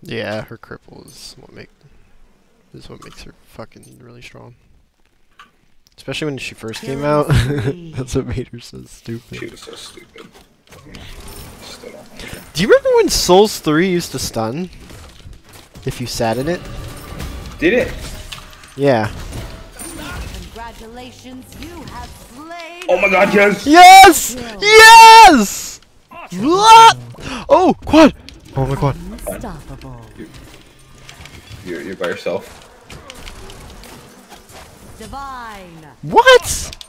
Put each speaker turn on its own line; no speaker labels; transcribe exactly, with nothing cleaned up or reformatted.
Yeah, her cripple is what make is what makes her fucking really strong. Especially when she first came out. That's what made her so stupid.
She was so stupid. Still don't like her.
Do you remember when Souls three used to stun? If you sat in it?
Did it?
Yeah.
Congratulations, you have slain.
Oh my god, yes!
Yes! Yes! What? Oh, quad! Oh my god.
Unstoppable.
You, you're, you're by yourself.
Divine.
What?